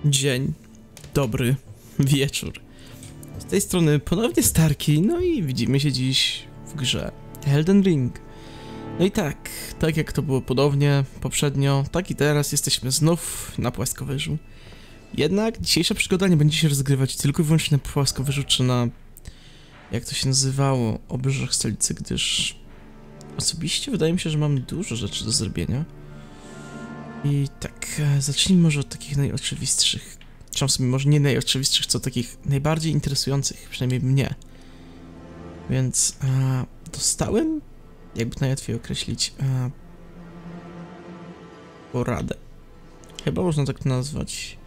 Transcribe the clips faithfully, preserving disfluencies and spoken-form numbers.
Dzień dobry, wieczór. Z tej strony ponownie Starki, no i widzimy się dziś w grze Elden Ring. No i tak, tak jak to było podobnie poprzednio, tak i teraz jesteśmy znów na płaskowyżu. Jednak dzisiejsza przygoda nie będzie się rozgrywać tylko i wyłącznie na płaskowyżu, czy na, jak to się nazywało, obrzeżach stolicy, gdyż osobiście wydaje mi się, że mam dużo rzeczy do zrobienia. I tak, zacznijmy może od takich najoczywistszych, czy w sumie może nie najoczywistszych, co takich najbardziej interesujących, przynajmniej mnie. Więc e, dostałem, jakby najłatwiej określić, e, poradę. Chyba można tak to nazwać.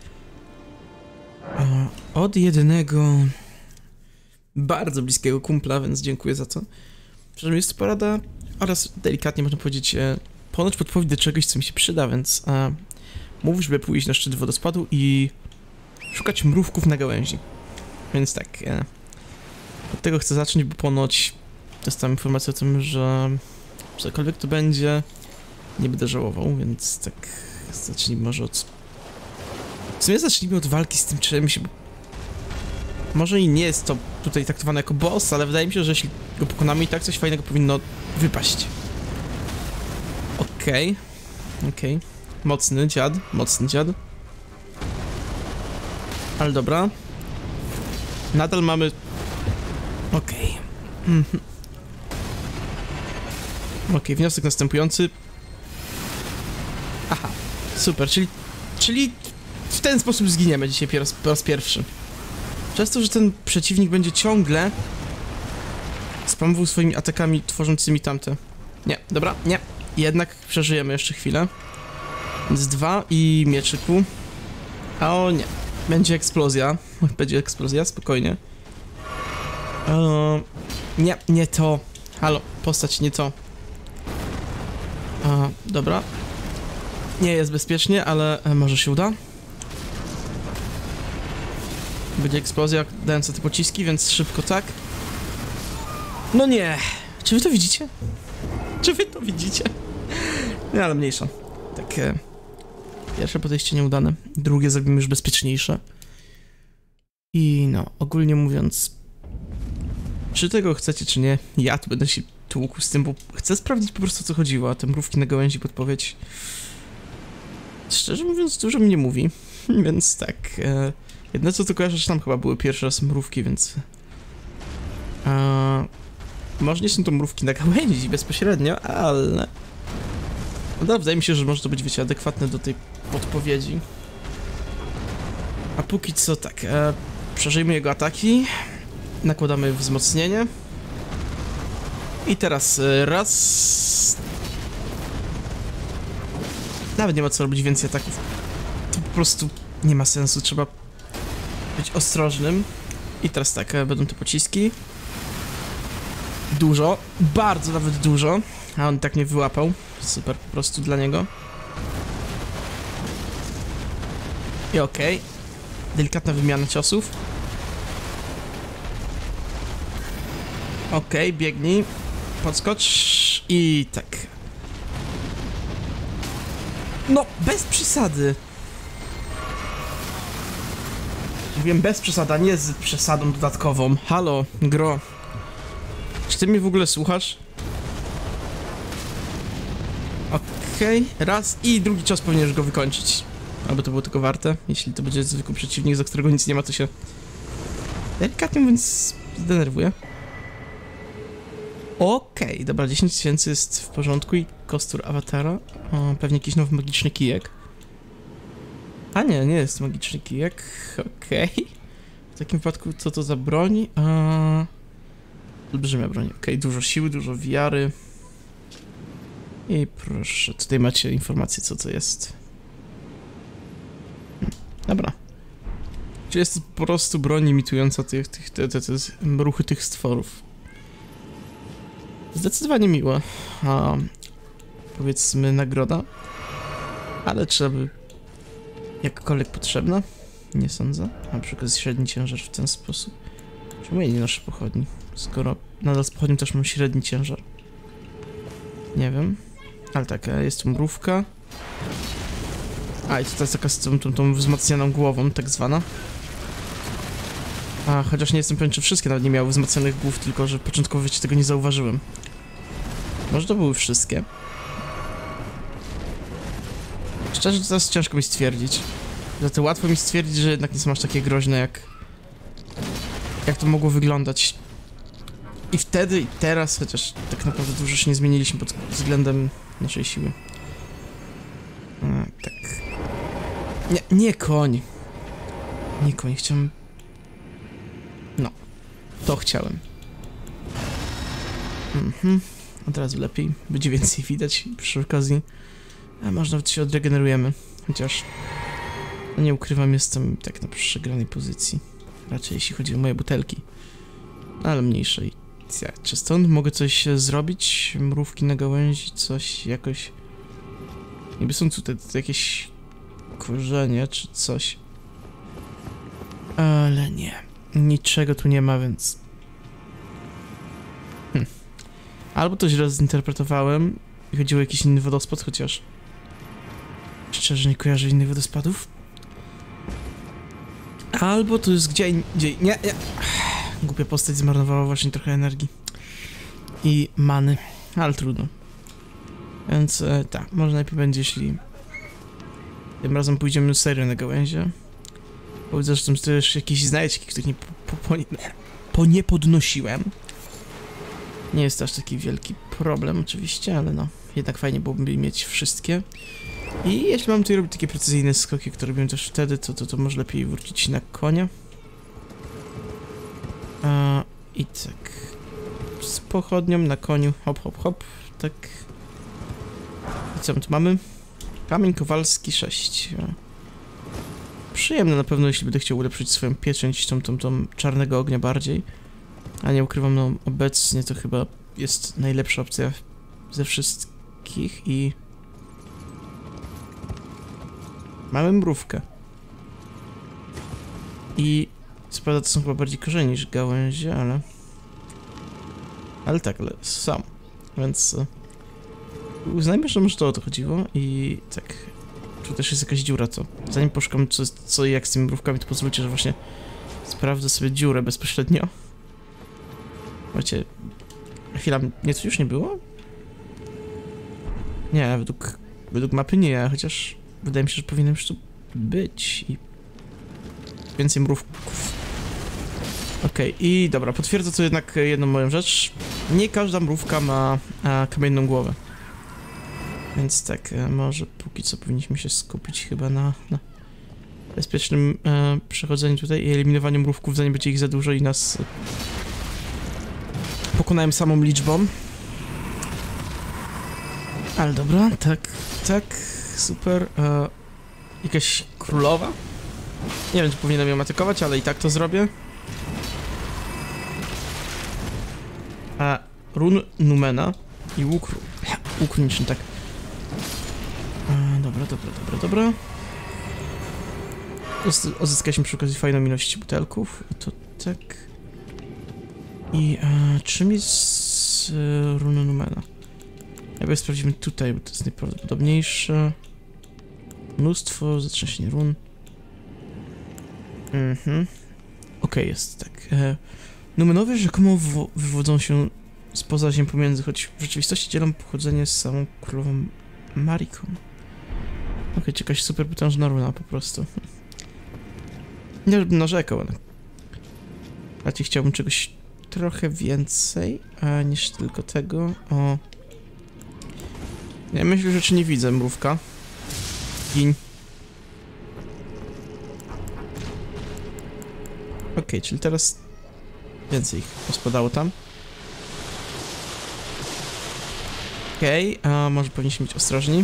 E, od jednego bardzo bliskiego kumpla, więc dziękuję za to. Przynajmniej jest to porada oraz delikatnie można powiedzieć e, ponoć podpowiedź do czegoś, co mi się przyda, więc e, mówisz, żeby pójść na szczyt wodospadu i szukać mrówków na gałęzi. Więc tak, e, od tego chcę zacząć, bo ponoć dostałem informację o tym, że cokolwiek to będzie, nie będę żałował, więc tak zacznijmy może od... W sumie zacznijmy od walki z tym czymś, bo może i nie jest to tutaj traktowane jako boss, ale wydaje mi się, że jeśli go pokonamy, i tak coś fajnego powinno wypaść. Okej, okay. okej. Okay. Mocny dziad, mocny dziad. Ale dobra. Nadal mamy... Okej. Okay. Mhm. Okej, okay, wniosek następujący. Aha, super, czyli... Czyli w ten sposób zginiemy dzisiaj po raz, po raz pierwszy. Przez to, że ten przeciwnik będzie ciągle spamował swoimi atakami tworzącymi tamte. Nie, dobra, nie. Jednak przeżyjemy jeszcze chwilę. Więc dwa i mieczyku. A o nie. Będzie eksplozja. Będzie eksplozja, spokojnie. Eee, nie, nie to. Halo, postać nie to. Eee, dobra. Nie jest bezpiecznie, ale e, może się uda. Będzie eksplozja dająca te pociski, więc szybko tak. No nie. Czy wy to widzicie? Czy wy to widzicie? Nie, ale mniejsza. Tak, e, pierwsze podejście nieudane, drugie zrobimy już bezpieczniejsze. I no, ogólnie mówiąc, czy tego chcecie, czy nie, ja tu będę się tłukł z tym, bo chcę sprawdzić po prostu, o co chodziło, a te mrówki na gałęzi podpowiedź, szczerze mówiąc, dużo mi nie mówi, więc tak, e, jedno co to kojarzę, że tam chyba były pierwszy raz mrówki, więc... E, może nie są to mrówki na gałęzi bezpośrednio, ale... No, wydaje mi się, że może to być, wiecie, adekwatne do tej podpowiedzi. A póki co tak, e, przeżyjmy jego ataki, nakładamy wzmocnienie. I teraz e, raz... Nawet nie ma co robić więcej ataków. To po prostu nie ma sensu, trzeba być ostrożnym. I teraz tak, e, będą te pociski. Dużo, bardzo nawet dużo. A on tak nie wyłapał. Super, po prostu dla niego. I okej. Okay. Delikatna wymiana ciosów. Okej, okay, biegnij. Podskocz. I tak. No, bez przesady. Mówiłem bez przesady, a nie z przesadą dodatkową. Halo, gro. Czy ty mnie w ogóle słuchasz? Okej, okay, raz i drugi cios powinieneś go wykończyć. Albo to było tylko warte. Jeśli to będzie zwykły przeciwnik, za którego nic nie ma, to się delikatnie mówiąc zdenerwuje. Okej, okay, dobra, dziesięć tysięcy jest w porządku i kostur awatara. O, pewnie jakiś nowy magiczny kijek. A nie, nie jest magiczny kijek. Okej. Okay. W takim wypadku co to za broń? A... Olbrzymia broń. Okej, okay, dużo siły, dużo wiary. I proszę, tutaj macie informację, co to jest. Dobra. Czy jest to po prostu broń imitująca tych, tych, te, te, te ruchy tych stworów? Zdecydowanie miłe. A, powiedzmy nagroda. Ale czy by jakkolwiek potrzebna? Nie sądzę. Na przykład średni ciężar w ten sposób. Czemu ja nie noszę pochodni? Skoro nadal z pochodnią też mam średni ciężar. Nie wiem. Ale tak, jest tu mrówka. A, i to jest taka z tą, tą, tą wzmacnianą głową, tak zwana. A, chociaż nie jestem pewien, czy wszystkie nawet nie miały wzmacnianych głów, tylko że początkowo wiecie, tego nie zauważyłem. Może to były wszystkie? Szczerze, to teraz ciężko mi stwierdzić. Za to łatwo mi stwierdzić, że jednak nie są aż takie groźne, jak... Jak to mogło wyglądać. I wtedy, i teraz, chociaż tak naprawdę dużo się nie zmieniliśmy pod względem naszej siły. A, tak... Nie, nie koń. Nie koń, chciałem... No. To chciałem. Mhm. Od razu lepiej. Będzie więcej widać przy okazji. A może nawet się odregenerujemy. Chociaż... No nie ukrywam, jestem tak na przegranej pozycji. Raczej jeśli chodzi o moje butelki. Ale mniejszej. Ja, czy stąd mogę coś zrobić? Mrówki na gałęzi? Coś jakoś... Niby są tutaj jakieś... korzenie czy coś. Ale nie. Niczego tu nie ma, więc... Hm. Albo to źle zinterpretowałem i chodziło o jakiś inny wodospad, chociaż... Szczerze nie kojarzę innych wodospadów. Albo to jest gdzie indziej... Nie, nie. Głupia postać zmarnowała właśnie trochę energii. I many. Ale trudno. Więc e, tak, może najlepiej będzie, jeśli... Tym razem pójdziemy serio na gałęzie. Bo widzę, że są też jakieś znajdźki, których nie, po, po, nie, po nie podnosiłem. Nie jest to aż taki wielki problem oczywiście, ale no, jednak fajnie byłoby mieć wszystkie. I jeśli mam tutaj robić takie precyzyjne skoki, które robiłem też wtedy, to, to, to może lepiej wrócić na konia. A, I tak. Z pochodnią na koniu, hop, hop, hop, tak. I co my tu mamy? Kamień Kowalski sześć. Przyjemne na pewno, jeśli będę chciał ulepszyć swoją pieczęć, tą, tą, tą czarnego ognia bardziej. A nie ukrywam, no obecnie to chyba jest najlepsza opcja ze wszystkich i... Mamy mrówkę. I... Co prawda to są chyba bardziej korzenie niż gałęzie, ale... Ale tak, ale są. Więc... Uznajmy, że może to o to chodziło i tak... Tu też jest jakaś dziura, to... Zanim poszukam co, co i jak z tymi mrówkami, to pozwólcie, że właśnie... Sprawdzę sobie dziurę bezpośrednio. Wiecie... Chwila, nie, to już nie było? Nie, według... Według mapy nie, chociaż... Wydaje mi się, że powinien już tu być i... Więcej mrówków. Okej, okay, i dobra, potwierdzę tu jednak jedną moją rzecz. Nie każda mrówka ma a, kamienną głowę. Więc tak, może póki co powinniśmy się skupić chyba na, na bezpiecznym e, przechodzeniu tutaj i eliminowaniu mrówków, zanim będzie ich za dużo i nas pokonałem samą liczbą. Ale dobra, tak, tak, super. E, jakaś królowa? Nie wiem, czy powinienem ją atakować, ale i tak to zrobię. A run Numena i łuk, łuk runiczny, tak. A, dobra, dobra, dobra, dobra. Odzyskaliśmy przy okazji fajną ilość butelków. I to tak. I a, czym jest e, runa Numena? Jakby sprawdzimy tutaj, bo to jest najprawdopodobniejsze. Mnóstwo, zatrzęsienie run. Mhm. Okej, okay, jest tak. E, Numenowie rzekomo wywodzą się spoza ziem pomiędzy, choć w rzeczywistości dzielą pochodzenie z samą królową Mariką. Okej, okay, jakaś super potężna runa po prostu. Nie żebym narzekał, ale... Raczej chciałbym czegoś trochę więcej, a niż tylko tego. O... Ja myślę, że czy nie widzę mrówka. Gin. Okej, okay, czyli teraz więcej ich pospadało tam. Okej, okay, a może powinniśmy być ostrożni.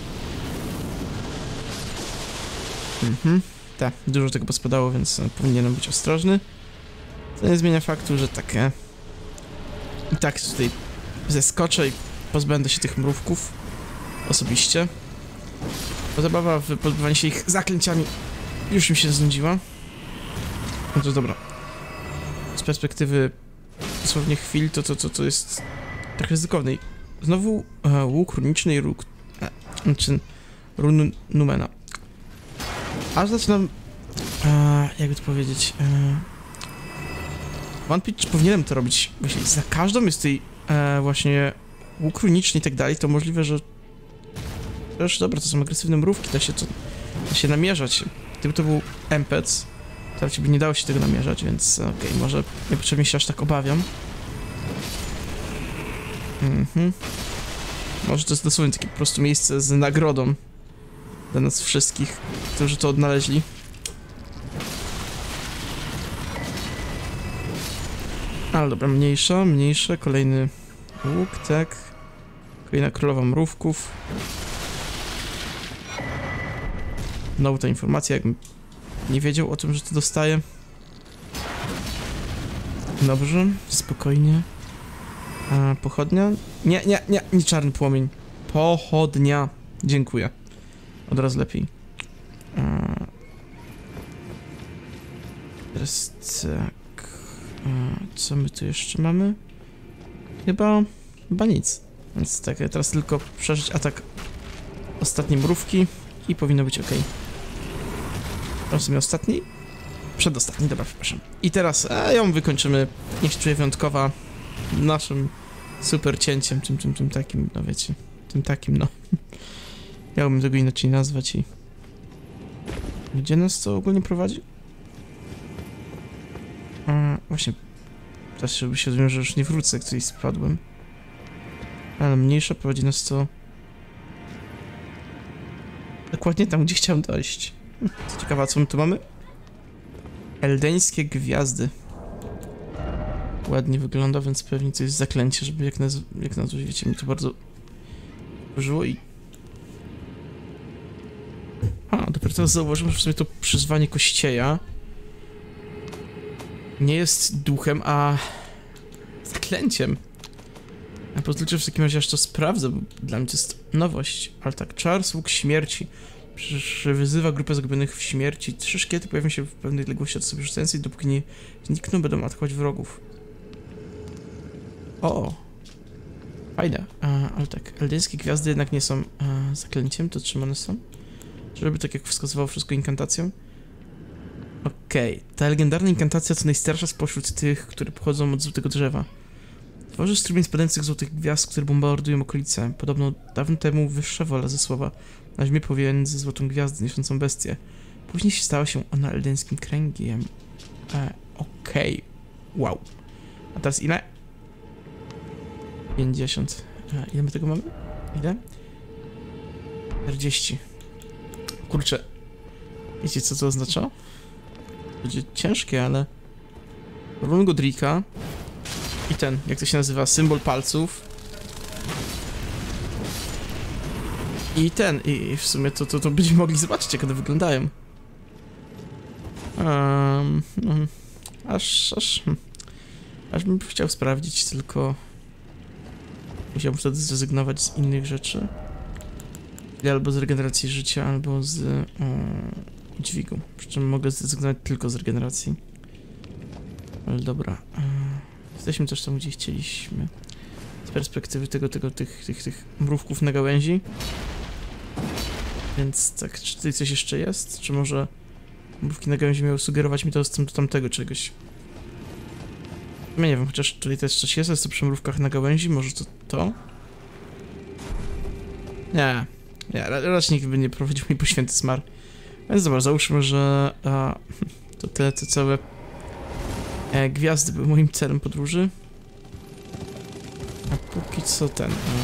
Mhm, tak, dużo tego pospadało, więc powinienem być ostrożny. To nie zmienia faktu, że takie... I tak tutaj zeskoczę i pozbędę się tych mrówków. Osobiście. Bo zabawa w pozbywanie się ich zaklęciami już mi się znudziła. No to dobra. Z perspektywy dosłownie chwil, to, to, to, to jest trochę ryzykowne. I znowu e, łuk runiczny i róg... E, znaczy run Numena. aż zaczynam... E, jakby to powiedzieć... E, wątpić, czy powinienem to robić. Właśnie za każdą jest tej e, właśnie łuk runiczny i tak dalej, to możliwe, że... Też dobra, to są agresywne mrówki, da się, to, da się namierzać. Gdyby to był M P C, to raczej by nie dało się tego namierzać, więc okej, okay, może niepotrzebnie się aż tak obawiam. Mhm. Może to jest dosłownie takie po prostu miejsce z nagrodą dla nas wszystkich, którzy to odnaleźli. Ale dobra, mniejsza, mniejsza, kolejny łuk, tak. Kolejna królowa mrówków. Znowu ta informacja, jakbym nie wiedział o tym, że to dostaję. Dobrze, spokojnie. A, pochodnia? Nie, nie, nie, nie czarny płomień. Pochodnia. Dziękuję. Od razu lepiej. A, teraz tak. A, co my tu jeszcze mamy? Chyba... Chyba nic. Więc tak, ja teraz tylko przeżyć atak ostatniej mrówki i powinno być ok. Tam sobie ostatni? Przedostatni, dobra, przepraszam. I teraz a, ją wykończymy. Niech się czuje wyjątkowa naszym super cięciem, czym, czym, czym takim, no wiecie, tym takim, no. Miałbym tego inaczej nazwać i... Gdzie nas to ogólnie prowadzi? A, właśnie... Teraz żeby się dowiedzieć, że już nie wrócę, jak tutaj spadłem. Ale mniejsza prowadzi nas to... Dokładnie tam, gdzie chciałem dojść. Co ciekawe, a co my tu mamy? Eldeńskie gwiazdy. Ładnie wygląda, więc pewnie to jest zaklęcie, żeby jak nas, jak nazwać, wiecie, mi to bardzo użyło i... A, dopiero teraz zauważyłem, że w sumie to przyzwanie kościeja nie jest duchem, a zaklęciem. A pozwólcie w takim razie aż to sprawdzę, bo dla mnie to jest nowość. Ale tak, Charles, łuk śmierci. Przecież wyzywa grupę zagubionych w śmierci. Trzy szkielety pojawią się w pewnej odległości od sobie rzucającej, dopóki nie znikną, będą atakować wrogów. O! Fajne. A, ale tak, eldeńskie gwiazdy jednak nie są a, zaklęciem, to czym one są? Żeby tak jak wskazywało wszystko inkantacją? Okej, okay. Ta legendarna inkantacja to najstarsza spośród tych, które pochodzą od złotego drzewa. Tworzy strumień spadających złotych gwiazd, które bombardują okolice. Podobno dawno temu wyższa wola ze słowa na ziemię pomiędzy złotą gwiazdę niosącą bestię. Później stała się ona eldeńskim kręgiem. E, Okej. Okay. Wow. A teraz ile? pięćdziesiąt. E, ile my tego mamy? Ile? czterdzieści. Kurczę. Wiecie co to oznacza? Będzie ciężkie, ale... Robimy go Drika. I ten, jak to się nazywa, symbol palców. I ten, i w sumie to, to, to będziemy mogli zobaczyć, jak one wyglądają. Um, um, aż, aż, aż bym chciał sprawdzić, tylko... Musiałbym wtedy zrezygnować z innych rzeczy. Albo z regeneracji życia, albo z um, dźwigu. Przy czym mogę zrezygnować tylko z regeneracji. Ale dobra. Jesteśmy też tam, gdzie chcieliśmy. Z perspektywy tego, tego, tych, tych, tych mrówków na gałęzi. Więc tak, czy tutaj coś jeszcze jest? Czy może mrówki na gałęzi miały sugerować mi dostęp do tamtego czegoś? Ja nie wiem, chociaż tutaj też coś jest, jest to przy mrówkach na gałęzi, może to to? Nie, nie, raczej nikt by nie prowadził mi po święty smar. Więc dobra, załóżmy, że a, to te, te całe e, gwiazdy były moim celem podróży. A póki co ten... A.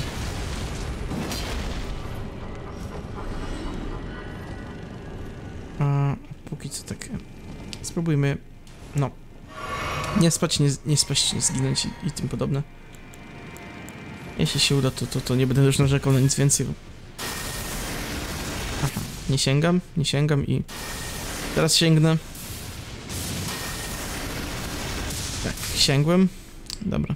A póki co tak... Spróbujmy... No. Nie spać, nie, nie spać, nie zginąć i, i tym podobne. Jeśli się uda, to, to, to nie będę już narzekał na nic więcej. Aha, nie sięgam, nie sięgam i... Teraz sięgnę. Tak, sięgłem. Dobra.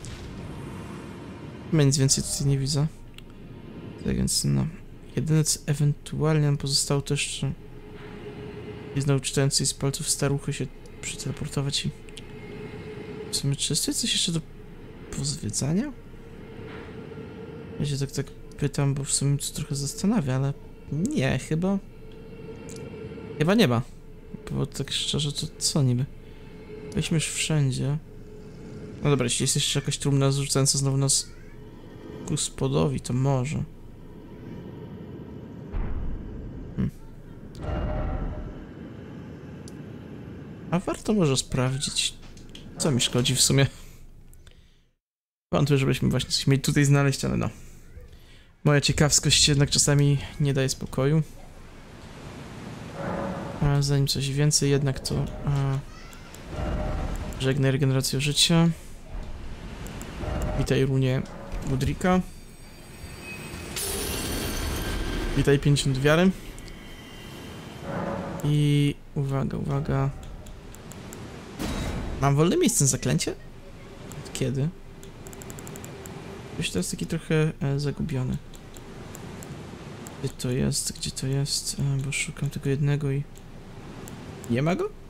Nic więcej tutaj nie widzę. Tak więc no... Jedyne co ewentualnie nam pozostało to jeszcze... Znowu czytającej z palców staruchy się przeteleportować i... W sumie, czy jest coś jeszcze do pozwiedzania? Ja się tak tak pytam, bo w sumie to trochę zastanawia, ale... Nie, chyba... Chyba nie ma. Bo tak szczerze, to co niby? Weźmy już wszędzie. No dobra, jeśli jest jeszcze jakaś trumna zrzucająca znowu nas ku spodowi, to może. Hmm. A warto może sprawdzić, co mi szkodzi w sumie. Wątpię, żebyśmy właśnie coś mieli tutaj znaleźć, ale no. Moja ciekawskość jednak czasami nie daje spokoju. A zanim coś więcej, jednak to... A, żegnaj regenerację życia. Witaj runie Mudrika. Witaj pięćdziesiąt wiary. I uwaga, uwaga. Mam wolne miejsce na zaklęcie? Od kiedy? Już to jest taki trochę e, zagubiony. Gdzie to jest? Gdzie to jest? E, bo szukam tego jednego i... Nie ma go?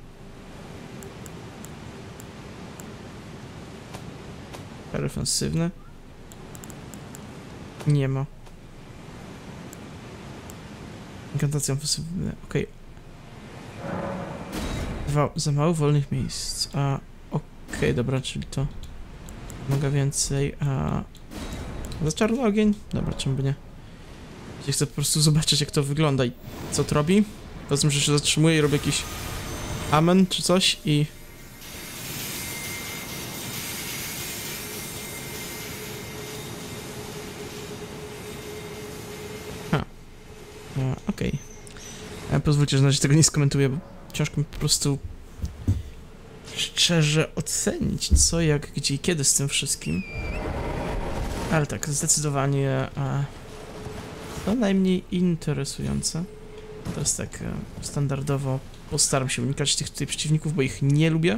Kary ofensywne. Nie ma. Inkantacje ofensywne, okej. Okay. Za mało wolnych miejsc. A, okej, okay, dobra, czyli to... Mogę więcej, a... Za czarny ogień? Dobra, czemu by nie? Jeśli chcę po prostu zobaczyć, jak to wygląda i co to robi. Poza tym, że się zatrzymuję i robię jakiś... Amen czy coś i... Ha. Okej. Okay. Pozwólcie, że na razie tego nie skomentuję, bo ciężko mi po prostu... szczerze ocenić, co, jak, gdzie i kiedy z tym wszystkim. Ale tak, zdecydowanie a, to najmniej interesujące. Teraz tak e, standardowo postaram się unikać tych tutaj przeciwników, bo ich nie lubię.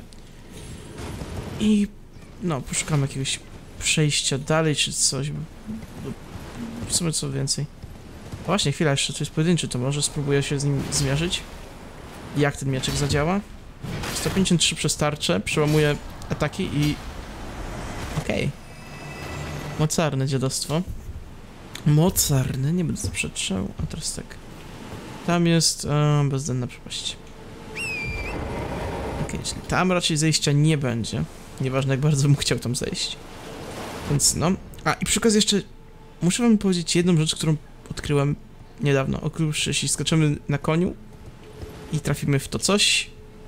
I no, poszukam jakiegoś przejścia dalej, czy coś. W sumie co więcej. A właśnie, chwila, jeszcze tu jest pojedynczy, to może spróbuję się z nim zmierzyć. Jak ten mieczek zadziała. sto pięćdziesiąt trzy przez tarczę, przełamuję ataki i... Okej. Okay. Mocarne dziadostwo. Mocarne, nie będę zaprzeczał. A teraz tak. Tam jest e, bezdenna przepaść. Okej, okay, czyli tam raczej zejścia nie będzie. Nieważne jak bardzo bym chciał tam zejść. Więc no. A i przy okazji jeszcze muszę wam powiedzieć jedną rzecz, którą odkryłem niedawno. Otóż jeśli skoczymy na koniu i trafimy w to coś,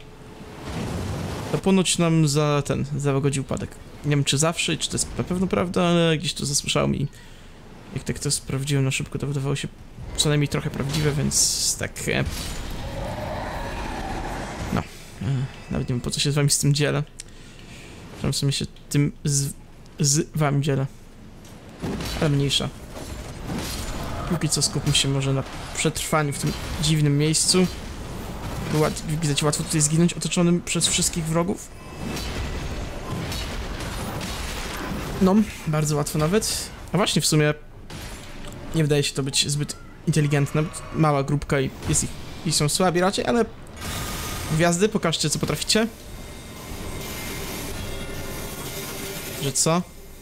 to ponoć nam za ten, załagodzi upadek. Nie wiem czy zawsze, czy to jest na pewno prawda, ale gdzieś to zasłyszałem i jak tak to sprawdziłem na szybko, to wydawało się co najmniej trochę prawdziwe, więc tak... E, no, e, nawet nie wiem po co się z wami z tym dzielę. Że w sumie się tym z, z wami dzielę. Ale mniejsza. Póki co skupmy się może na przetrwaniu w tym dziwnym miejscu. Jak widać, łatwo tutaj zginąć otoczonym przez wszystkich wrogów. No, bardzo łatwo nawet. A właśnie, w sumie nie wydaje się to być zbyt inteligentne. Mała grupka i jest ich, i są słabi raczej, ale gwiazdy, pokażcie co potraficie. Że co?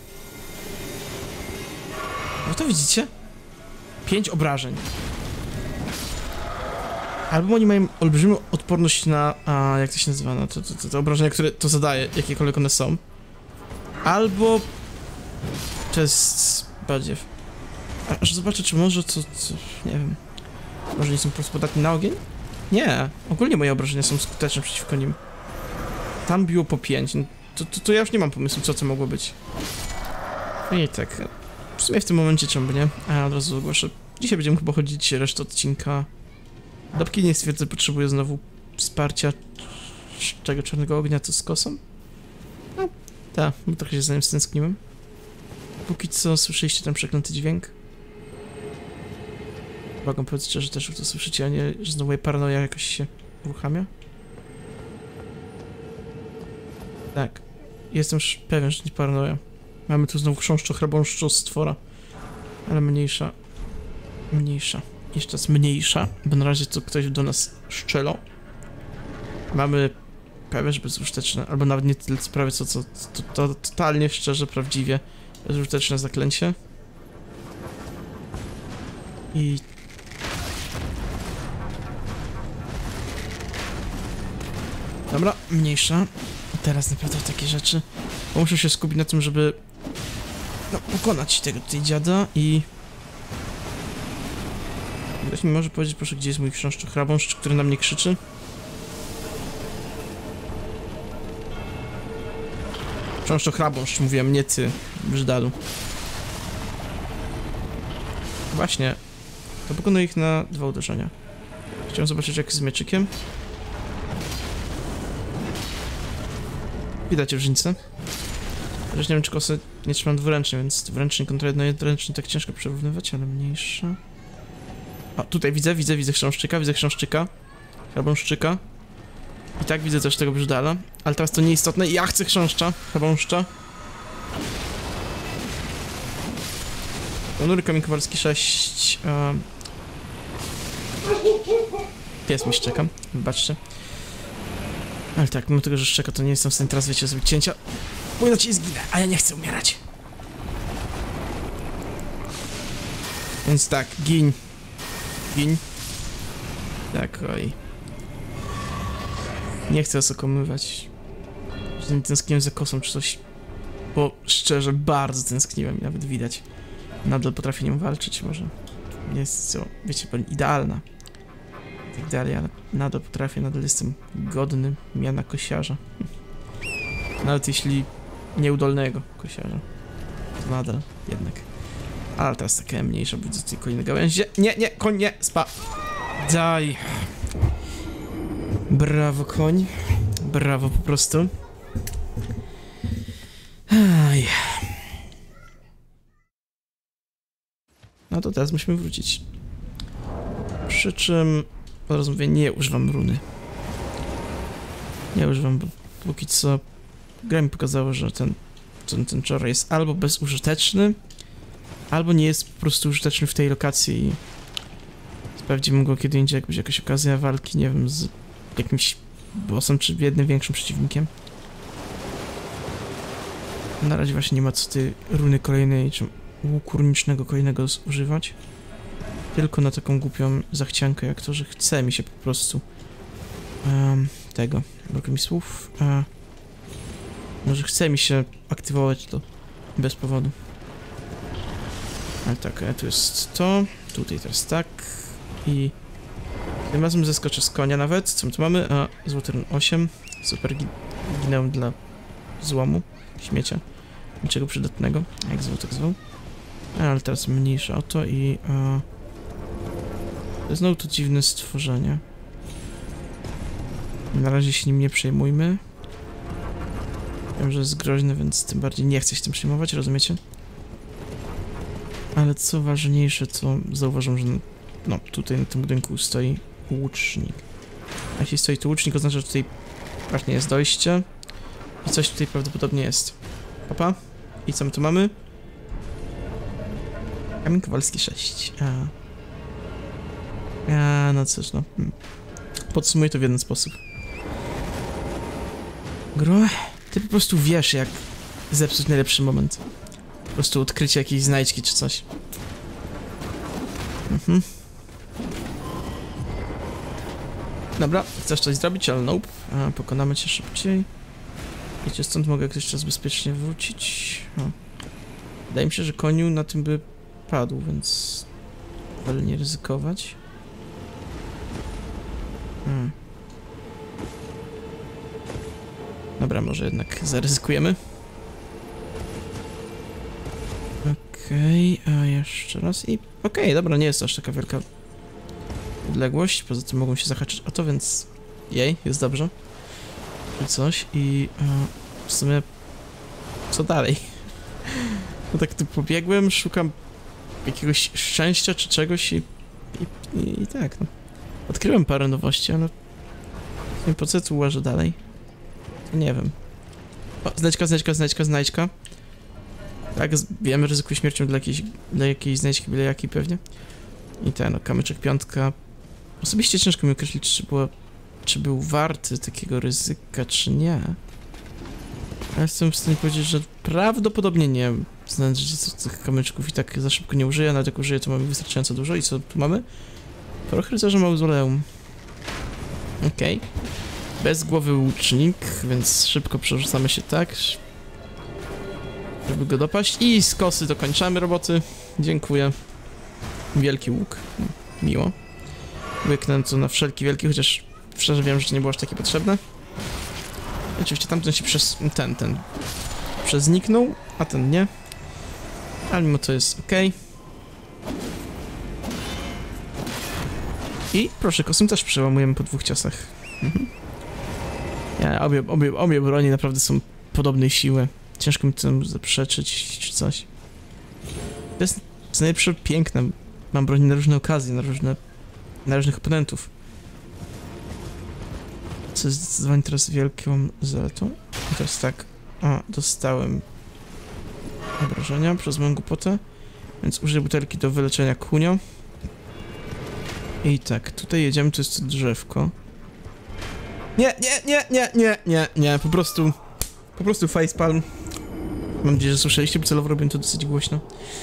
No to widzicie? Pięć obrażeń. Albo oni mają olbrzymią odporność na... A, jak to się nazywa? No, to, to, to, to obrażenia, które to zadaje, jakiekolwiek one są. Albo... To jest... badziew. Aż zobaczę, czy może to, to... Nie wiem... Może nie są po prostu podatni na ogień? Nie. Ogólnie moje obrażenia są skuteczne przeciwko nim. Tam biło po pięć. No, to, to, to ja już nie mam pomysłu, co to mogło być. No i tak... W sumie w tym momencie czemu nie? A od razu ogłoszę. Dzisiaj będziemy chyba chodzić resztę odcinka. Dopóki nie stwierdzę, potrzebuję znowu wsparcia czego czarnego ognia, to z kosą. No, tak, bo trochę się za nim stęskniłem. Póki co słyszeliście ten przeklęty dźwięk. Mogę powiedzieć szczerze, też już to słyszycie, a nie, że znowu moja paranoja jakoś się uruchamia. Tak, jestem już pewien, że nie paranoja. Mamy tu znowu chrząszczo, chrabąszczo stwora. Ale mniejsza. Mniejsza. Jeszcze raz mniejsza, bo na razie to ktoś do nas szczelał. Mamy prawie że bezużyteczne, albo nawet nie tyle co prawie co, co to, to totalnie, szczerze, prawdziwie bezużyteczne zaklęcie. I... Dobra, mniejsza. Teraz naprawdę takie rzeczy. Bo muszę się skupić na tym, żeby... No, pokonać tego tutaj dziada i... Ktoś mi może powiedzieć, proszę, gdzie jest mój chrząszcz chrabąszcz, który na mnie krzyczy? Chrząszcz chrabąszcz, mówiłem, nie ty, brzydalu. Właśnie. To pokonuję ich na dwa uderzenia. Chciałem zobaczyć, jak z mieczykiem. Widać różnicę. Chociaż nie wiem, czy kosy nie trzymam dwuręcznie, więc dwuręczny kontra jednoręczny tak ciężko przerównywać, ale mniejsza. O, tutaj widzę, widzę, widzę chrząszczyka, widzę chrząszczyka. Chrabąszczyka. I tak widzę też tego brzydala. Ale teraz to nieistotne. Ja chcę chrząszcza, chrabąszcza. Ponury Kamień Kowalski sześć. Uh... Pies mi szczeka, wybaczcie. Ale tak, mimo tego, że szczeka, to nie jestem w stanie teraz, wiecie, zrobić cięcia. Bo inaczej zginę, a ja nie chcę umierać. Więc tak, gin. Gin. Tak, oj. Nie chcę osekłamywać. Że nie tęskniłem za kosą czy coś. Bo szczerze bardzo tęskniłem i nawet widać. Nadal potrafię nią walczyć, może. Nie jest co, wiecie, idealna. I tak dalej, ale nadal potrafię, nadal jestem godny miana kosiarza. Nawet jeśli nieudolnego kosiarza. To nadal jednak. Ale teraz takie mniejsze, bo widzę tutaj kolejne gałęzie. Nie, nie, koń, nie, spa. Daj. Brawo, koń. Brawo po prostu. Aj. No to teraz musimy wrócić. Przy czym, od razu mówię, nie używam runy. Nie używam, bo póki co gra mi pokazała, że ten, ten, ten czar jest albo bezużyteczny, albo nie jest po prostu użyteczny w tej lokacji i sprawdzimy go kiedy indziej, jak będzie jakaś okazja walki, nie wiem, z jakimś bossem, czy jednym większym przeciwnikiem. Na razie właśnie nie ma co tej runy kolejnej, czy łuku runicznego kolejnego używać. Tylko na taką głupią zachciankę, jak to, że chce mi się po prostu um, tego, brakuje mi słów, a no, że chce mi się aktywować to bez powodu. Ale tak, tu jest to, tutaj teraz tak i tym razem zeskoczę z konia nawet. Co my tu mamy? A, złoty run osiem. Super, ginę dla złomu, śmiecia. Niczego przydatnego, jak zwał, tak zwał. Ale teraz mniejsza o to i... A... Znowu to dziwne stworzenie. Na razie się nim nie przejmujmy. Wiem, że jest groźny, więc tym bardziej nie chcę się tym przejmować, rozumiecie? Ale co ważniejsze, to zauważam, że no, tutaj na tym budynku stoi łucznik. A jeśli stoi tu łucznik, oznacza, że tutaj właśnie jest dojście. I coś tutaj prawdopodobnie jest. Opa. I co my tu mamy? Kamień Kowalski sześć. A, A no cóż, no. Podsumuję to w jeden sposób. Gro, ty po prostu wiesz, jak zepsuć najlepszy moment. Po prostu odkrycie jakiejś znajdźki czy coś. Mhm. Dobra, chcesz coś zrobić, ale nope. A, pokonamy cię szybciej. Wiecie, stąd mogę jakoś czas bezpiecznie wrócić. O. Wydaje mi się, że koniu na tym by padł, więc wolę nie ryzykować. Hmm. Dobra, może jednak zaryzykujemy. Okej, okay, a jeszcze raz i... Okej, okay, dobra, nie jest to aż taka wielka odległość, poza tym mogą się zahaczyć o to, więc... Jej, jest dobrze. Czy coś i... A, w sumie... Co dalej? No tak tu pobiegłem, szukam jakiegoś szczęścia czy czegoś i... I, i, i tak, no. Odkryłem parę nowości, ale... Nie po co tu łażę dalej? To nie wiem. O, znajdźka, znajdźka, znajdźka, znajdźka. Tak, wiemy, ryzykuję śmiercią dla jakiejś, dla jakiejś znajdźki, byle jakiej pewnie. I ten, no, kamyczek piątka. Osobiście ciężko mi określić, czy było, czy był warty takiego ryzyka, czy nie. Ale jestem w stanie powiedzieć, że prawdopodobnie nie. Znając, że tych kamyczków i tak za szybko nie użyję, nawet jak użyję, to mamy wystarczająco dużo. I co tu mamy? Proch rycerza mauzoleum. Okej. Okay. Bez głowy łucznik, więc szybko przerzucamy się tak, żeby go dopaść. I z kosy dokończamy roboty. Dziękuję. Wielki łuk. Miło. Łyknę to na wszelki wielki, chociaż szczerze wiem, że to nie było aż takie potrzebne. Oczywiście tamten się przez... ten, ten... przezniknął, a ten nie. Ale mimo to jest ok. I proszę, kosym też przełamujemy po dwóch ciosach. Mhm. Ja, obie, obie, obie broni naprawdę są podobnej siły. Ciężko mi temu zaprzeczyć czy coś. To jest, to jest najlepsze piękne. Mam broni na różne okazje, na różne... na różnych oponentów. Co jest zdecydowanie teraz wielką zaletą. I teraz tak. A, dostałem obrażenia przez moją głupotę. Więc użyję butelki do wyleczenia kunio. I tak, tutaj jedziemy, to jest to drzewko. Nie, nie, nie, nie, nie, nie, nie, po prostu... Po prostu facepalm. Mam nadzieję, że słyszeliście, bo celowo robię to dosyć głośno.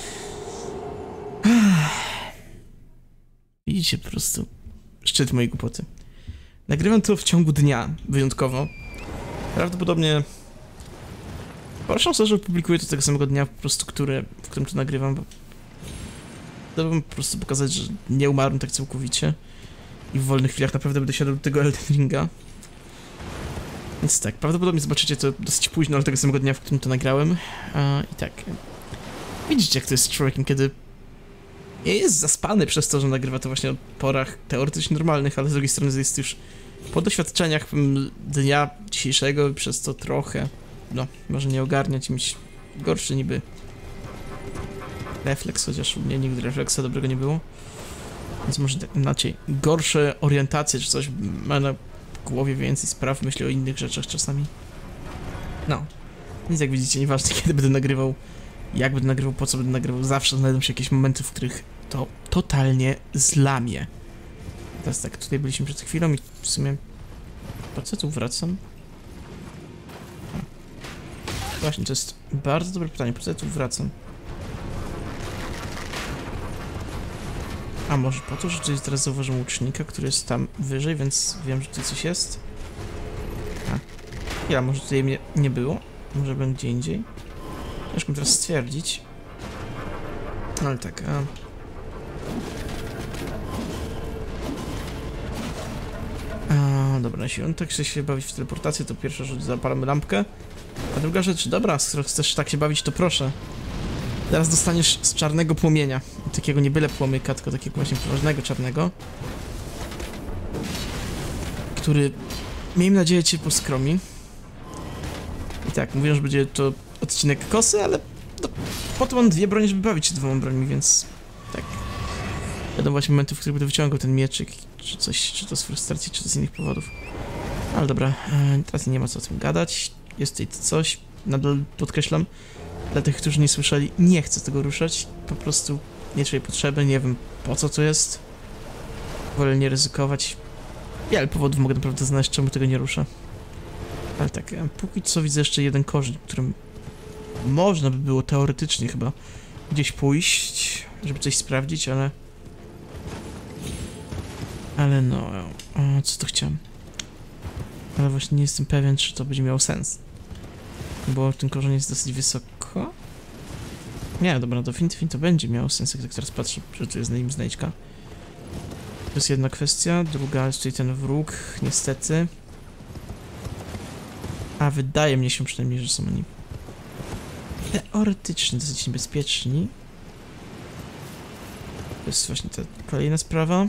Widzicie po prostu szczyt mojej głupoty. Nagrywam to w ciągu dnia, wyjątkowo. Prawdopodobnie... Proszę, że publikuję to tego samego dnia, po prostu, który, w którym to nagrywam, bo... Chciałbym po prostu pokazać, że nie umarłem tak całkowicie. I w wolnych chwilach naprawdę będę siadał do tego Elden Ringa. Więc tak, prawdopodobnie zobaczycie to dosyć późno, ale tego samego dnia, w którym to nagrałem. A, I tak. Widzicie, jak to jest z człowiekiem, kiedy... jest zaspany przez to, że nagrywa to właśnie o porach teoretycznie normalnych, ale z drugiej strony jest już po doświadczeniach dnia dzisiejszego, przez to trochę, no, może nie ogarniać czymś gorszy niby refleks, chociaż u mnie nigdy refleksa dobrego nie było. Więc może tak inaczej, gorsze orientacje czy coś, ma na głowie więcej spraw, myślę o innych rzeczach czasami. No, więc jak widzicie, nieważne kiedy będę nagrywał, jak będę nagrywał, po co będę nagrywał, zawsze znajdą się jakieś momenty, w których to totalnie zlamie. Teraz tak, tutaj byliśmy przed chwilą i w sumie... Po co tu wracam? A. Właśnie, to jest bardzo dobre pytanie, po co ja tu wracam? A może po to, że tutaj teraz zauważyłem łucznika, który jest tam wyżej, więc wiem, że tutaj coś jest. A. Ja, może tutaj mnie nie było? Może będzie gdzie indziej? Ciężko mi teraz stwierdzić. Ale tak, a... a dobra, jeśli on tak chce się bawić w teleportację, to pierwsza rzecz, zapalamy lampkę. A druga rzecz, dobra, skoro chcesz tak się bawić, to proszę. Teraz dostaniesz z czarnego płomienia. Takiego nie byle płomyka, tylko takiego właśnie poważnego czarnego. Który, miejmy nadzieję, cię poskromi. I tak, mówiłem, że będzie to odcinek kosy, ale no, po to mam dwie broni, żeby bawić się dwoma broniami, więc tak. Będą właśnie momenty, w których będę wyciągał ten mieczyk, czy coś, czy to z frustracji, czy to z innych powodów. Ale dobra, e, teraz nie ma co o tym gadać. Jest tutaj coś, nadal podkreślam. Dla tych, którzy nie słyszeli, nie chcę tego ruszać. Po prostu nie czuję potrzeby, nie wiem po co to jest. Wolę nie ryzykować. Wiele powodów mogę naprawdę znaleźć, czemu tego nie ruszę. Ale tak, póki co widzę jeszcze jeden korzeń, którym można by było teoretycznie chyba gdzieś pójść, żeby coś sprawdzić, ale... Ale no... O, co to chciałem? Ale właśnie nie jestem pewien, czy to będzie miało sens. Bo ten korzeń jest dosyć wysoko. Nie, dobra, definitywnie to będzie miało sens, jak tak teraz patrzę, że tu jest na nim znajdźka. To jest jedna kwestia, druga jest tutaj ten wróg, niestety. A wydaje mi się przynajmniej, że są oni teoretycznie dosyć niebezpieczni. To jest właśnie ta kolejna sprawa.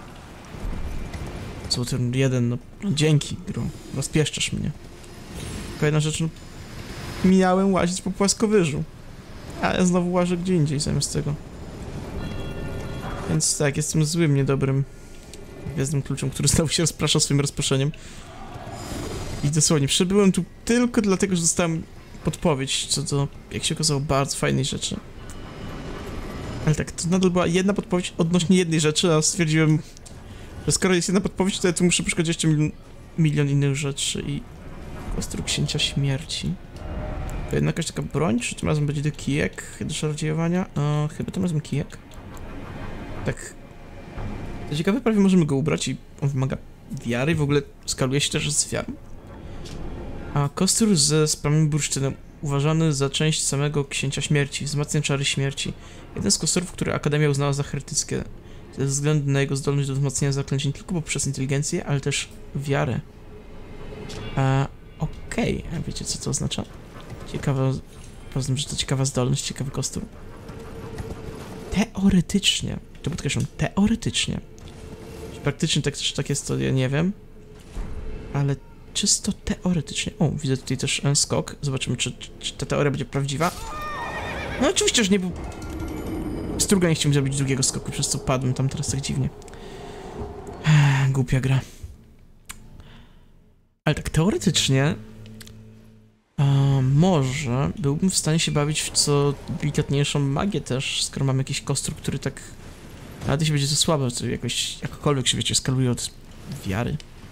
Co ten jeden, no, no dzięki, gru, rozpieszczasz mnie. Kolejna rzecz, no, miałem łazić po płaskowyżu, a ja znowu łażę gdzie indziej zamiast tego. Więc tak, jestem złym, niedobrym gwiazdnym kluczem, który znowu się rozpraszał swoim rozproszeniem. I dosłownie, przybyłem tu tylko dlatego, że dostałem podpowiedź co do, jak się okazało, bardzo fajnej rzeczy. Ale tak, to nadal była jedna podpowiedź odnośnie jednej rzeczy, a stwierdziłem, że skoro jest jedna podpowiedź, to ja tu muszę przeszkodzić jeszcze milion, milion innych rzeczy i... Kostru Księcia Śmierci. To jedna jakaś taka broń, czy tym razem będzie to kijek do czarodziejowania? O, chyba tym razem kijek. Tak. To ciekawe, prawie możemy go ubrać i on wymaga wiary, w ogóle skaluje się też z wiarą. A kostur ze sprawnym bursztynem, uważany za część samego Księcia Śmierci, wzmacnia czary śmierci. Jeden z kosturów, który Akademia uznała za heretyckie, ze względu na jego zdolność do wzmacniania zaklęć nie tylko poprzez inteligencję, ale też wiarę. A, okej, okay. Wiecie co to oznacza? Ciekawa, poza tym, że to ciekawa zdolność, ciekawy kostur. Teoretycznie, to podkreślam, teoretycznie. Czy praktycznie tak, czy tak jest, to ja nie wiem. Ale czysto teoretycznie. O, widzę tutaj też e, skok. Zobaczymy, czy, czy, czy ta teoria będzie prawdziwa. No oczywiście, że nie był... Struga nie chciał mi zrobić drugiego skoku, przez co padłem tam teraz tak dziwnie. Ech, głupia gra. Ale tak teoretycznie... A, może byłbym w stanie się bawić w co delikatniejszą magię też, skoro mam jakiś kostur, który tak... Nawet jeśli będzie to słabe, to jakoś, jakkolwiek się, wiecie, skaluje od wiary.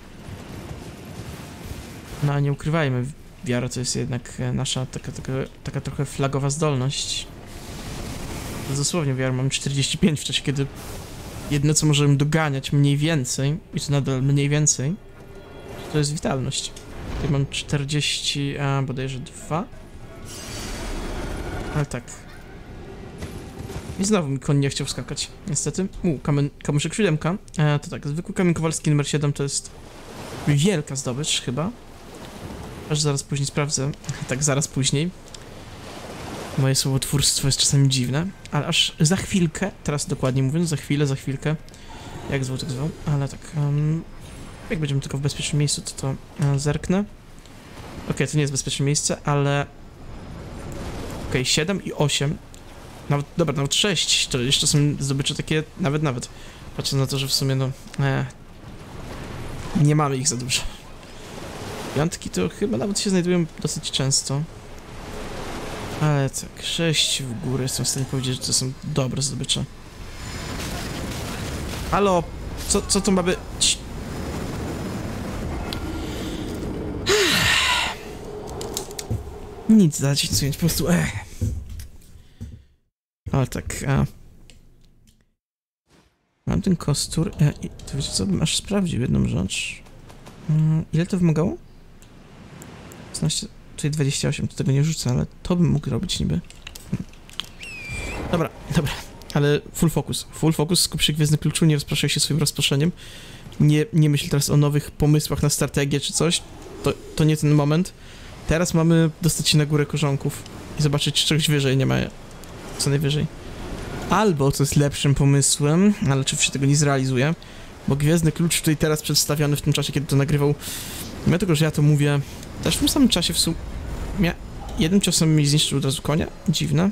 No, a nie ukrywajmy, wiara to jest jednak nasza taka, taka, taka trochę flagowa zdolność. Dosłownie wiarę mam czterdzieści pięć w czasie, kiedy jedyne co możemy doganiać mniej więcej, i to nadal mniej więcej, to jest witalność. Tutaj mam czterdzieści, a bodajże dwa. Ale tak. I znowu mi koń nie chciał skakać, niestety. U, kamen, kamyszek siódemka. E, to tak, zwykły kamień kowalski numer siedem to jest wielka zdobycz chyba. Aż zaraz później sprawdzę. Tak, zaraz później. Moje słowotwórstwo jest czasami dziwne, ale aż za chwilkę, teraz dokładnie mówiąc, za chwilę, za chwilkę, jak zwał, tak zwał, ale tak, um, jak będziemy tylko w bezpiecznym miejscu, to to uh, zerknę. Okej, okay, to nie jest bezpieczne miejsce, ale... Okej, okay, siedem i osiem, nawet, dobra, nawet sześć, to jeszcze są zdobycze takie, nawet, nawet, patrząc na to, że w sumie, no, eh, nie mamy ich za dużo. Piątki to chyba nawet się znajdują dosyć często. Ale tak, sześć w górę, jestem w stanie powiedzieć, że to są dobre zdobycze. Halo, co, co to ma być? Nic dać, nic po prostu, ech. Ale tak, a... Mam ten kostur, e, i to wiecie co, bym aż sprawdził jedną rzecz. Hmm, ile to wymagało? szesnaście, czyli dwadzieścia osiem, to tego nie rzucę, ale to bym mógł robić niby. Hmm. Dobra, dobra, ale full focus, full focus, skup się Gwiezdny Kluczu, nie rozpraszaj się swoim rozproszeniem. Nie, nie myśl teraz o nowych pomysłach na strategię czy coś, to, to nie ten moment. Teraz mamy dostać się na górę korzonków i zobaczyć, czy czegoś wyżej nie ma, co najwyżej. Albo, co jest lepszym pomysłem, ale oczywiście tego nie zrealizuje, bo Gwiezdny Klucz tutaj teraz przedstawiony w tym czasie, kiedy to nagrywał, mimo tego, że ja to mówię, też w tym samym czasie w sumie jednym ciosem mi zniszczył od razu konia, dziwne.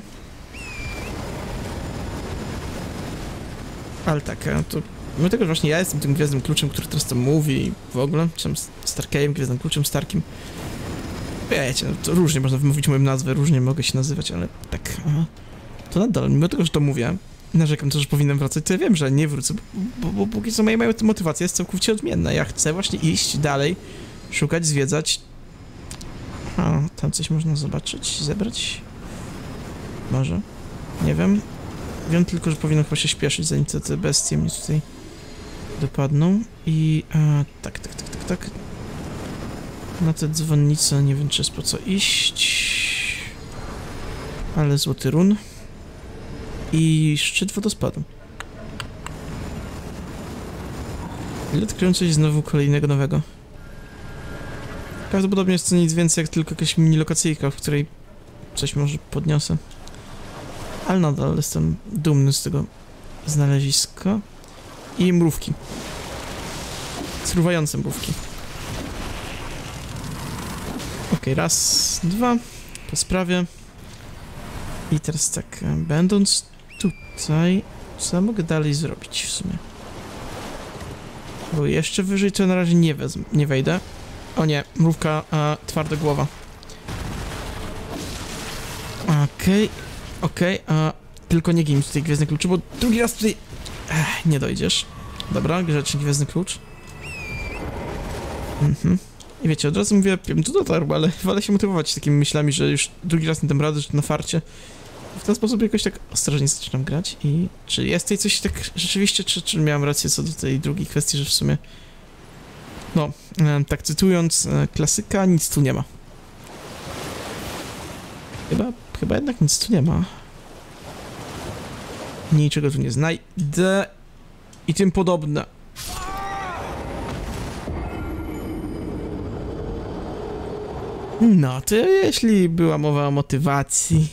Ale tak, to mimo tego, że właśnie ja jestem tym Gwiezdnym Kluczem, który teraz to mówi i w ogóle, czy tam Starkejem, Gwiezdnym Kluczem, Starkim. Wiecie, no to różnie można wymówić moją nazwę, różnie mogę się nazywać, ale tak, aha. To nadal, mimo tego, że to mówię, narzekam to, że powinienem wracać, to ja wiem, że nie wrócę, bo, bo, bo póki co moja motywacja jest całkowicie odmienna. Ja chcę właśnie iść dalej, szukać, zwiedzać. A, tam coś można zobaczyć, zebrać? Może? Nie wiem. Wiem tylko, że powinienem chyba się śpieszyć, zanim te, te bestie mnie tutaj dopadną. I... A, tak, tak, tak, tak, tak. Na tę dzwonnicę nie wiem, czy jest po co iść. Ale złoty run. I szczyt wodospadu. Ile odkryłem coś znowu kolejnego nowego. Prawdopodobnie jest to nic więcej jak tylko jakaś mini lokacyjka, w której coś może podniosę. Ale nadal jestem dumny z tego znaleziska. I mrówki. Fruwające mrówki. Ok, raz, dwa. Po sprawie. I teraz tak, będąc tutaj, co mogę dalej zrobić w sumie? Bo jeszcze wyżej to na razie nie wezmę, nie wejdę. O nie, mrówka, a, twarda głowa. Okej, okay, okej, okay, a tylko nie gim tutaj Gwiezdny Klucz, bo drugi raz tutaj Ech, nie dojdziesz. Dobra, grzeczny Gwiezdny Klucz. Mhm. I wiecie, od razu mówię, wiem, to dotarł, ale wolę się motywować takimi myślami, że już drugi raz nie dam rady, że na farcie. W ten sposób jakoś tak ostrożnie zaczynam grać i czy jest tutaj coś tak rzeczywiście, czy, czy miałem rację co do tej drugiej kwestii, że w sumie No, e, tak cytując e, klasyka, nic tu nie ma. Chyba, chyba jednak nic tu nie ma. Niczego tu nie znajdę. I tym podobne. No, to jeśli była mowa o motywacji...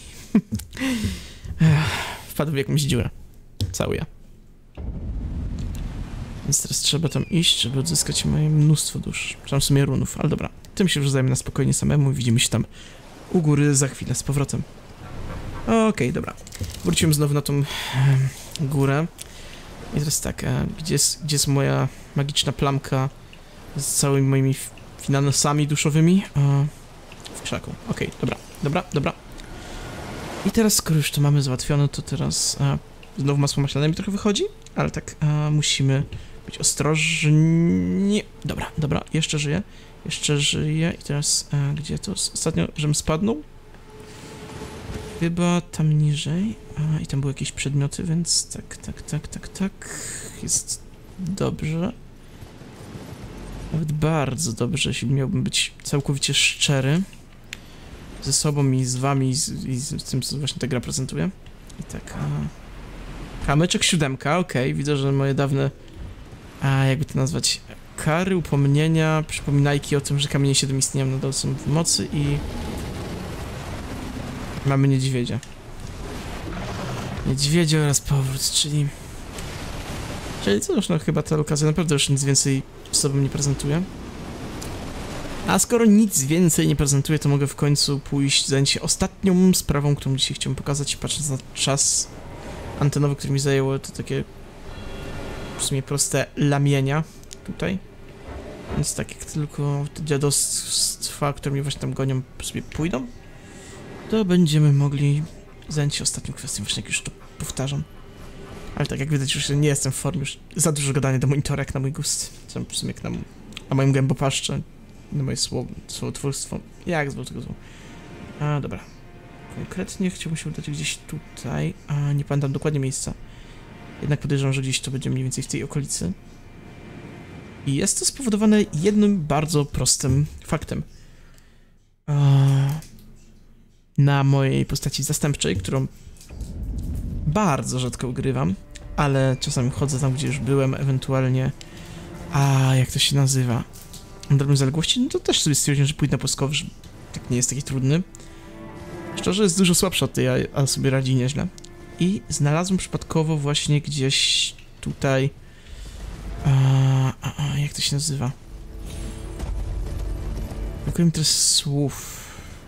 Wpadł w jakąś dziurę. Cały ja. Więc teraz trzeba tam iść, żeby odzyskać moje mnóstwo dusz. Czy tam w sumie runów, ale dobra. Tym się już zajmę na spokojnie samemu i widzimy się tam u góry za chwilę z powrotem. Okej, okay, dobra. Wróciłem znowu na tą e, górę. I teraz tak, e, gdzie, jest, gdzie jest moja magiczna plamka z całymi moimi finansami duszowymi? E, w krzaku. Okej, okay, dobra, dobra, dobra. I teraz, skoro już to mamy załatwione, to teraz e, znowu masło maślane mi trochę wychodzi, ale tak, e, musimy być ostrożni. Dobra, dobra, jeszcze żyję, jeszcze żyję. I teraz, e, gdzie to? Ostatnio, żebym spadnął? Chyba tam niżej. A, i tam były jakieś przedmioty, więc tak, tak, tak, tak, tak. Jest dobrze. Nawet bardzo dobrze, jeśli miałbym być całkowicie szczery ze sobą i z wami i z, i z tym, co właśnie ta gra prezentuje. I tak, a... kamyczek siódemka, okej, okay. Widzę, że moje dawne, a jakby to nazwać, kary, upomnienia, przypominajki o tym, że kamienie siedem istnieją, nadal są w mocy i... mamy niedźwiedzia. Niedźwiedzia oraz powrót, czyli... Czyli co już, no chyba ta okazja naprawdę już nic więcej z sobą nie prezentuje. A skoro nic więcej nie prezentuje, to mogę w końcu pójść, zająć się ostatnią sprawą, którą dzisiaj chciałem pokazać, patrząc na czas antenowy, który mi zajęło, to takie w sumie proste lamienia tutaj. Więc tak, jak tylko te dziadostwa, które mnie właśnie tam gonią, sobie pójdą, to będziemy mogli zająć się ostatnią kwestią, właśnie jak już to powtarzam. Ale tak, jak widać, już nie jestem w formie, już za dużo gadania do monitora, jak na mój gust. Co w sumie jak na, na moim gębopaszcze, na moje słowo, słowotwórstwo. Jak zwał tego zło? A, dobra. Konkretnie chciałbym się udać gdzieś tutaj, a nie pamiętam dokładnie miejsca. Jednak podejrzewam, że gdzieś to będzie mniej więcej w tej okolicy. I jest to spowodowane jednym bardzo prostym faktem. Na mojej postaci zastępczej, którą bardzo rzadko ugrywam, ale czasami chodzę tam, gdzie już byłem, ewentualnie... A jak to się nazywa? Drobne zaległości? No to też sobie stwierdziłem, że pójdę na płaskowy, że tak nie jest taki trudny. Szczerze, jest dużo słabszy od tej, ale sobie radzi nieźle. I znalazłem przypadkowo właśnie gdzieś tutaj... A, a, a jak to się nazywa? Brakuje mi teraz słów.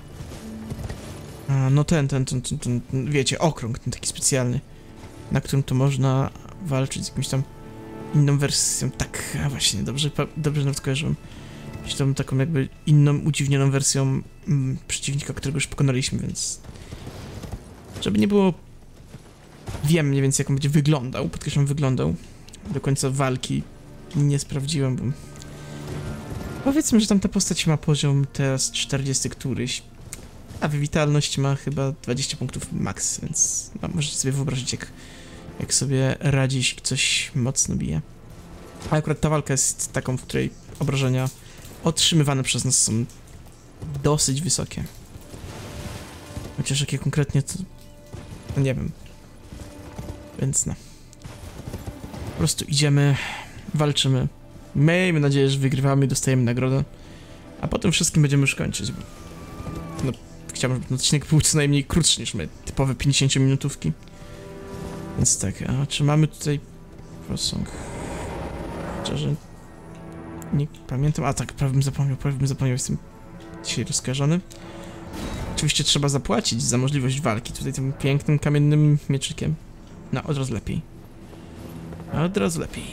A, no ten, ten, ten, ten, ten, ten, wiecie, okrąg, ten taki specjalny, na którym to można walczyć z jakimś tam inną wersją. Tak, a właśnie, dobrze, dobrze nawet kojarzyłem. Jakąś tam taką jakby inną, udziwnioną wersją mm, przeciwnika, którego już pokonaliśmy, więc... Żeby nie było... Wiem mniej więcej, jak on będzie wyglądał, podkreślam, wyglądał. Do końca walki nie sprawdziłem, bo... Powiedzmy, że tamta postać ma poziom teraz czterdziesty któryś, a wywitalność ma chyba dwadzieścia punktów max, więc no, możecie sobie wyobrazić, jak, jak sobie radzi, jeśli coś mocno bije. A akurat ta walka jest taką, w której obrażenia otrzymywane przez nas są dosyć wysokie. Chociaż jakie konkretnie to... no nie wiem. Więc no. Po prostu idziemy, walczymy. Miejmy nadzieję, że wygrywamy i dostajemy nagrodę. A potem wszystkim będziemy już kończyć, bo... No, chciałbym, żeby ten odcinek był co najmniej krótszy niż my typowe pięćdziesięciominutówki. Więc tak, a czy mamy tutaj posąg? Szczerze... nie pamiętam, a tak, prawie bym zapomniał, prawie bym zapomniał, jestem dzisiaj rozkojarzony. Oczywiście trzeba zapłacić za możliwość walki tutaj tym pięknym, kamiennym mieczykiem. No, od razu lepiej. Od razu lepiej.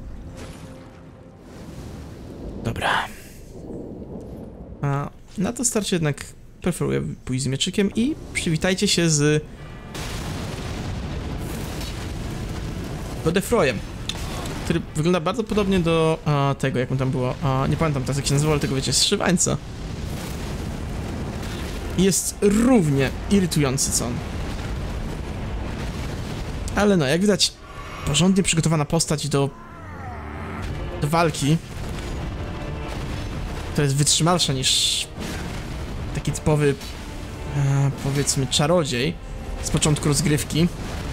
Dobra. A na to starcie jednak preferuję pójść z mieczykiem i przywitajcie się z... Godefroyem, który wygląda bardzo podobnie do a, tego, jak mu tam było, a, nie pamiętam teraz jak się nazywał, ale tego wiecie, strzywańca. Jest równie irytujący co on. Ale no, jak widać, porządnie przygotowana postać do, do walki. która jest wytrzymalsza niż taki typowy, e, powiedzmy, czarodziej z początku rozgrywki,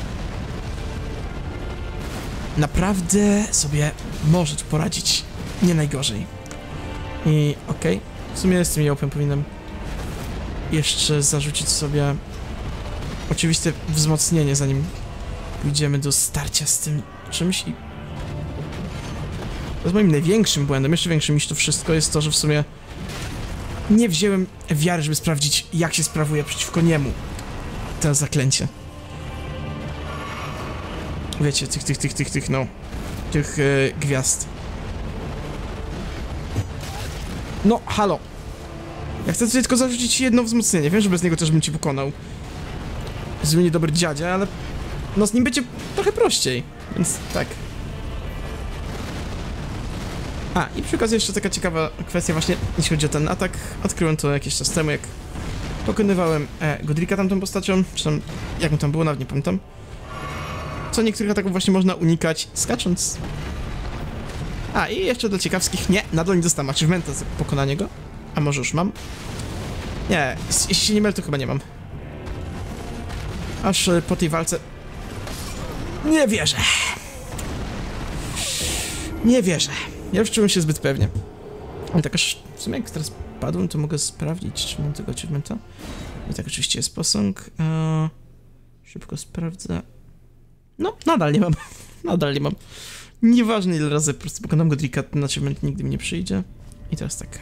naprawdę sobie może tu poradzić nie najgorzej. I okej, okay, w sumie z tym jełpem powinienem jeszcze zarzucić sobie oczywiste wzmocnienie, zanim pójdziemy do starcia z tym czymś. I to jest moim największym błędem, jeszcze większym niż to wszystko jest to, że w sumie nie wziąłem wiary, żeby sprawdzić, jak się sprawuje przeciwko niemu to zaklęcie. Wiecie, tych, tych, tych, tych, tych, no, tych e, gwiazd. No, halo. Ja chcę tutaj tylko zarzucić jedno wzmocnienie. Wiem, że bez niego też bym cię pokonał. Zły niedobry dziadzia, ale no z nim będzie trochę prościej, więc tak. A, i przy okazji jeszcze taka ciekawa kwestia właśnie, jeśli chodzi o ten atak. Odkryłem to jakiś czas temu, jak pokonywałem e, Godrika tamtą postacią, czy tam, jak mu tam było, nawet nie pamiętam. Co niektórych ataków właśnie można unikać skacząc. A, i jeszcze dla ciekawskich, nie, nadal nie dostałem achievementa za pokonanie go. A może już mam? Nie, jeśli się nie mylę, to chyba nie mam. Aż e, po tej walce... Nie wierzę. Nie wierzę. Ja już czułem się zbyt pewnie. Ale tak aż w sumie jak teraz padłem, to mogę sprawdzić, czy mam tego achievementa. I tak oczywiście jest posąg. Eee, szybko sprawdzę. No, nadal nie mam. Nadal nie mam. Nieważne ile razy po prostu pokonam Godrika, ten achievement nigdy mi nie przyjdzie. I teraz tak...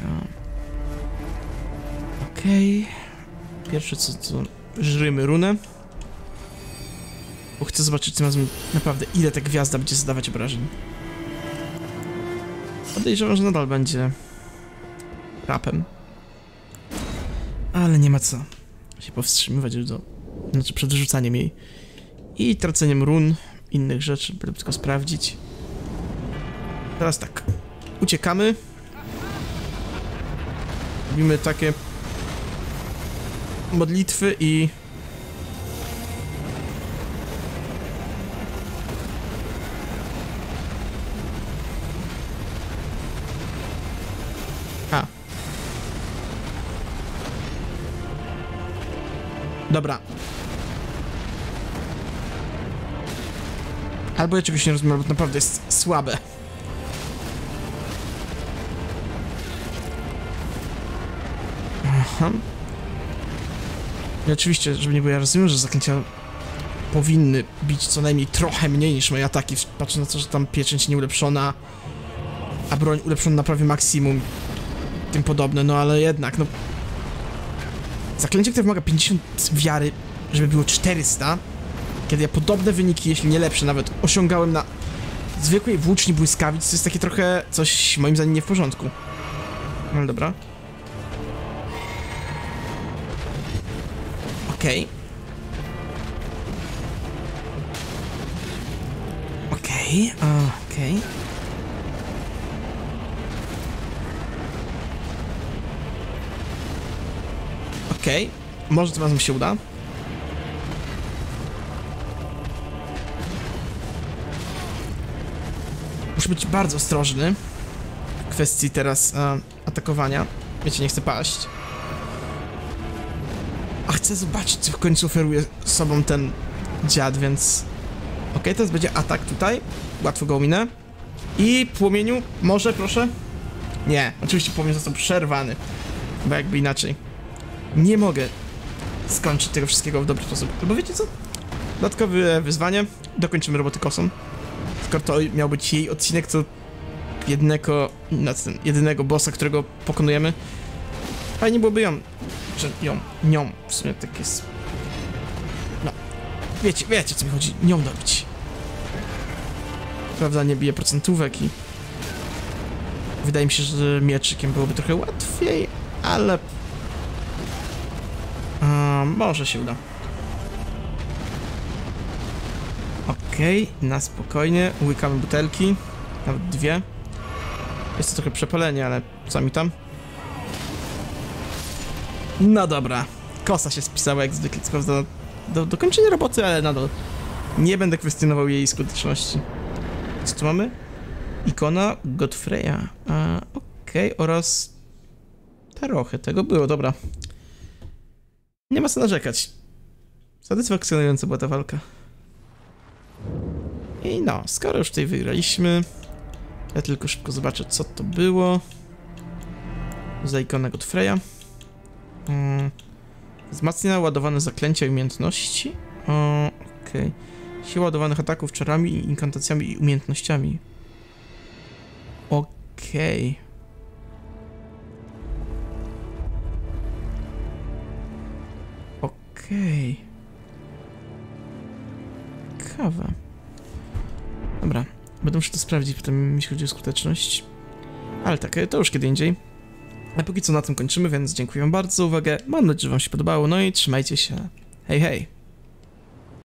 Okej... Okay. Pierwsze co to... Żrymy runę. Bo chcę zobaczyć tym razem naprawdę, ile ta gwiazda będzie zadawać obrażeń. Podejrzewam, że nadal będzie rapem. Ale nie ma co się powstrzymywać już do... Znaczy przed rzucaniem jej. I traceniem run, innych rzeczy, byle tylko sprawdzić. Teraz tak. Uciekamy. Robimy takie modlitwy i... A. Dobra. Albo ja czegoś nie rozumiem, albo to naprawdę jest słabe. Aha. I oczywiście, żeby nie było, ja rozumiem, że zaklęcia powinny bić co najmniej trochę mniej niż moje ataki, patrząc na to, że tam pieczęć nieulepszona, a broń ulepszona na prawie maksimum, tym podobne, no ale jednak, no... Zaklęcie, które wymaga pięćdziesiąt wiary, żeby było czterysta, kiedy ja podobne wyniki, jeśli nie lepsze nawet, osiągałem na zwykłej włóczni błyskawic, to jest takie trochę coś, moim zdaniem, nie w porządku. No dobra. Okej. Okay. Okej, okay. okej. Okay. Okej, okay. Może tym razem się uda. Muszę być bardzo ostrożny w kwestii teraz e, atakowania. Wiecie, nie chcę paść. A chcę zobaczyć, co w końcu oferuje sobą ten dziad, więc... Okej, okay, teraz będzie atak tutaj. Łatwo go ominę. I płomieniu, może, proszę? Nie, oczywiście płomień został przerwany. Bo jakby inaczej. Nie mogę skończyć tego wszystkiego w dobry sposób. Albo wiecie co? Dodatkowe wyzwanie. Dokończymy roboty kosą. Skoro to miał być jej odcinek, to jednego, ten, jedynego bossa, którego pokonujemy. Fajnie byłoby ją, że ją, nią, w sumie tak jest. No, wiecie, wiecie co mi chodzi, nią dobić. Prawda, nie bije procentówek i... Wydaje mi się, że mieczykiem byłoby trochę łatwiej, ale... A, może się uda. Okej, okay, na spokojnie, łykamy butelki, nawet dwie. Jest to trochę przepalenie, ale co mi tam? No dobra, kosa się spisała jak zwykle, co prawda do, do kończenia roboty, ale nadal nie będę kwestionował jej skuteczności. Co tu mamy? Ikona Godfreya, okej, okay, oraz Trochę tego było, dobra. Nie ma co narzekać. Satysfakcjonująca była ta walka. I no, skoro już tutaj wygraliśmy, ja tylko szybko zobaczę, co to było. Za ikonek Godfreya. Hmm. Wzmacnia ładowane zaklęcia i umiejętności. Okej. Okay. Siła ładowanych ataków czarami, inkantacjami i umiejętnościami. Okej. Okay. Okej. Okay. Ciekawe. Dobra. Będę musiał to sprawdzić potem, jeśli chodzi o skuteczność. Ale tak, to już kiedy indziej. A póki co na tym kończymy, więc dziękuję wam bardzo za uwagę. Mam nadzieję, że wam się podobało. No i trzymajcie się. Hej, hej!